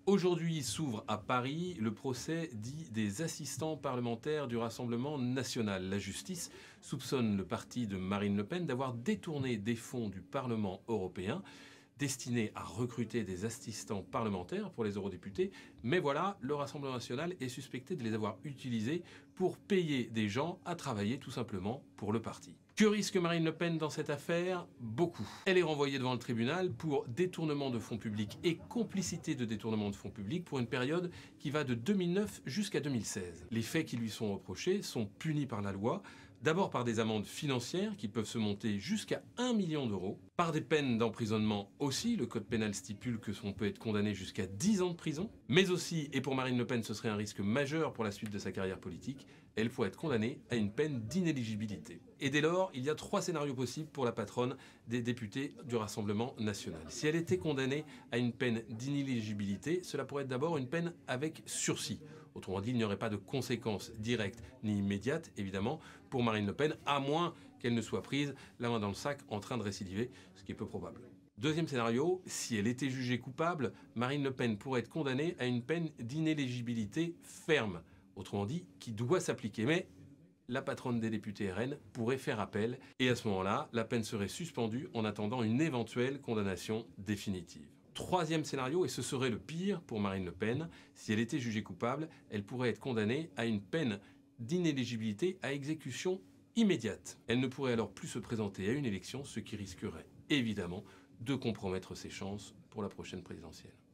Aujourd'hui s'ouvre à Paris le procès dit des assistants parlementaires du Rassemblement national. La justice soupçonne le parti de Marine Le Pen d'avoir détourné des fonds du Parlement européen destinés à recruter des assistants parlementaires pour les eurodéputés. Mais voilà, le Rassemblement national est suspecté de les avoir utilisés pour payer des gens à travailler tout simplement pour le parti. Que risque Marine Le Pen dans cette affaire? Beaucoup. Elle est renvoyée devant le tribunal pour détournement de fonds publics et complicité de détournement de fonds publics pour une période qui va de 2009 jusqu'à 2016. Les faits qui lui sont reprochés sont punis par la loi, d'abord par des amendes financières qui peuvent se monter jusqu'à 1 million d'euros, par des peines d'emprisonnement aussi, le code pénal stipule que l'on peut être condamné jusqu'à 10 ans de prison, mais aussi, et pour Marine Le Pen ce serait un risque majeur pour la suite de sa carrière politique, elle pourrait être condamnée à une peine d'inéligibilité. Et dès lors, il y a 3 scénarios possibles pour la patronne des députés du Rassemblement national. Si elle était condamnée à une peine d'inéligibilité, cela pourrait être d'abord une peine avec sursis. Autrement dit, il n'y aurait pas de conséquences directes ni immédiates, évidemment, pour Marine Le Pen, à moins qu'elle ne soit prise la main dans le sac en train de récidiver, ce qui est peu probable. Deuxième scénario, si elle était jugée coupable, Marine Le Pen pourrait être condamnée à une peine d'inéligibilité ferme, autrement dit, qui doit s'appliquer. Mais la patronne des députés RN pourrait faire appel, et à ce moment-là, la peine serait suspendue en attendant une éventuelle condamnation définitive. Troisième scénario, et ce serait le pire pour Marine Le Pen, si elle était jugée coupable, elle pourrait être condamnée à une peine d'inéligibilité à exécution immédiate. Elle ne pourrait alors plus se présenter à une élection, ce qui risquerait évidemment de compromettre ses chances pour la prochaine présidentielle.